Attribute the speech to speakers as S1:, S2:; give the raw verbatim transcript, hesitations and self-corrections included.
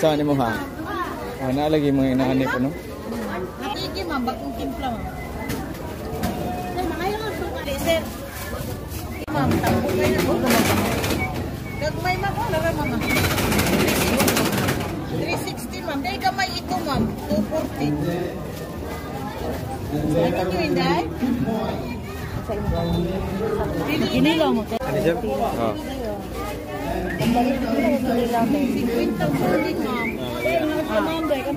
S1: Saan mo ha? Ah, naalagay mo yung inaanip ano?
S2: Natigi ma'am, bagong timpla ma'am. Sir, ma'am, tapo kayo na po. Gagmay ma'am, wala ka ma'am. three sixty ma'am, dahil gamay ito ma'am, two forty. Ito nyo inday? Ginilo mo.
S1: Ano siya? Oo.
S2: Ang balik ko na yung ginilo mo. fifteen to forty ma'am.